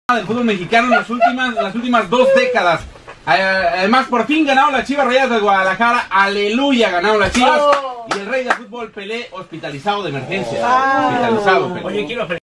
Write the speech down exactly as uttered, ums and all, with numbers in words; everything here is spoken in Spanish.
del fútbol mexicano en las últimas, las últimas dos décadas. Además, por fin ganaron las Chivas Rayadas de Guadalajara. Aleluya, ganaron las Chivas. Y el rey del fútbol, Pelé, hospitalizado de emergencia. Hospitalizado, Pelé. Oye, quiero